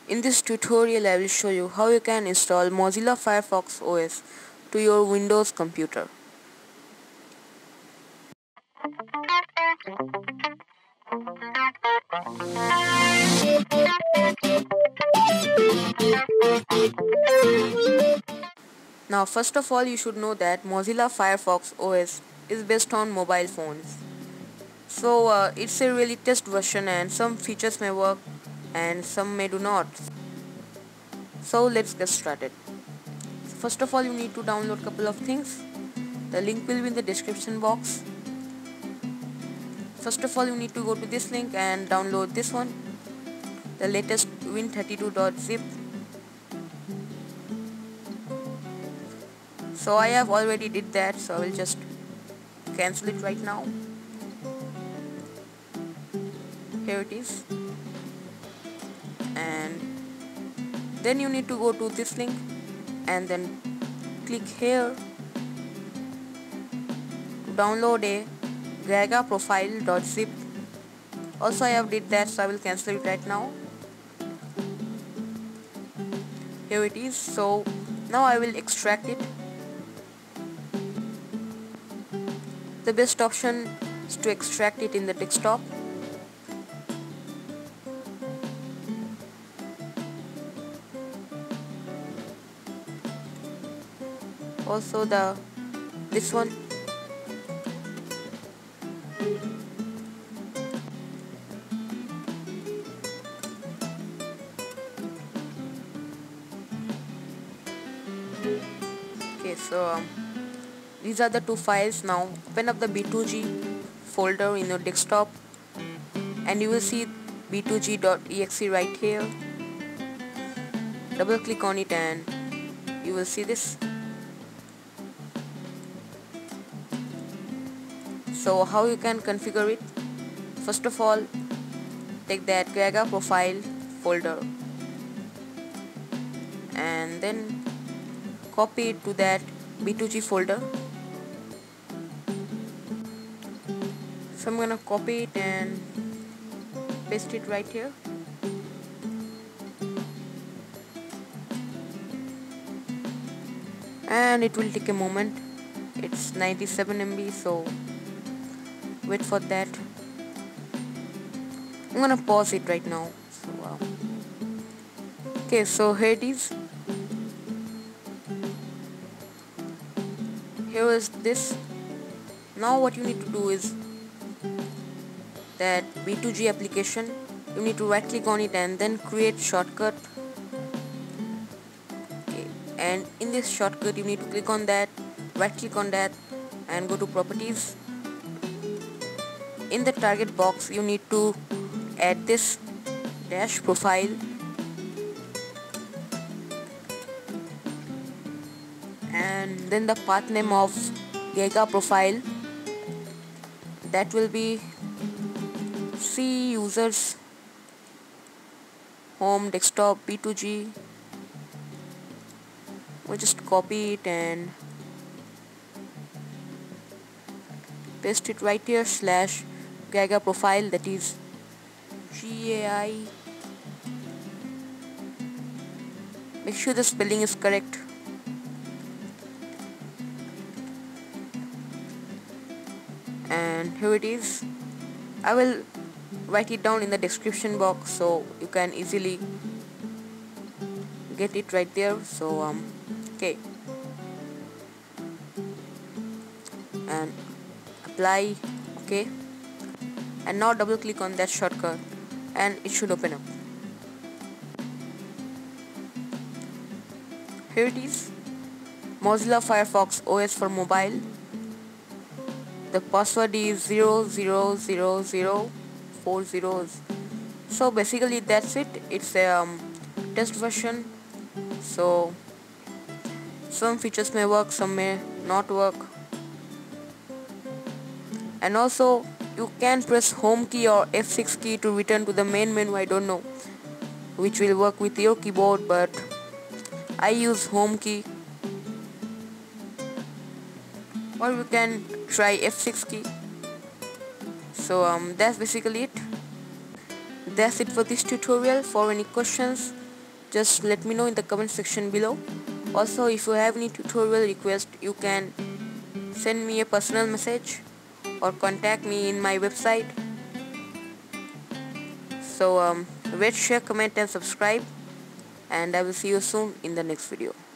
In this tutorial I will show you how you can install Mozilla Firefox OS to your Windows computer. Now first of all you should know that Mozilla Firefox OS is based on mobile phones. So it's a really test version and some features may work and some may do not. So let's get started. First of all you need to download a couple of things. The link will be in the description box. First of all you need to go to this link and download this one, the latest win32.zip. So I have already did that, so I will just cancel it right now. Here it is. And then you need to go to this link and then click here to download a gaia-profile.zip. Also I have did that, so I will cancel it right now. Here it is. So now I will extract it. The best option is to extract it in the desktop. Also this one. Okay, so these are the two files. Now open up the b2g folder in your desktop and you will see b2g.exe right here. Double click on it and you will see this. So how you can configure it? First of all, take that gaia-profile folder and then copy it to that b2g folder. So I'm gonna copy it and paste it right here. And it will take a moment. It's 97 MB, so wait for that. I'm gonna pause it right now. So, okay, so here it is. Here is this. Now what you need to do is that b2g application, you need to right click on it and then create shortcut. Okay, and in this shortcut you need to click on that, right click on that and go to properties. In the target box you need to add this dash profile and then the path name of gaia-profile, that will be C users home desktop b2g. We'll just copy it and paste it right here, slash gaia-profile, that is GAI. Make sure the spelling is correct. And here it is. I will write it down in the description box so you can easily get it right there. So okay, and apply. Okay, and now double click on that shortcut and it should open up. Here it is, Mozilla Firefox OS for mobile. The password is 000040. So basically that's it. It's a test version, so some features may work, some may not work. And also you can press home key or F6 key to return to the main menu. I don't know which will work with your keyboard, but I use home key. Or you can try F6 key. So that's basically it. That's it for this tutorial. For any questions just let me know in the comment section below. Also, if you have any tutorial request, you can send me a personal message or contact me in my website. So rate, share, comment and subscribe, and I will see you soon in the next video.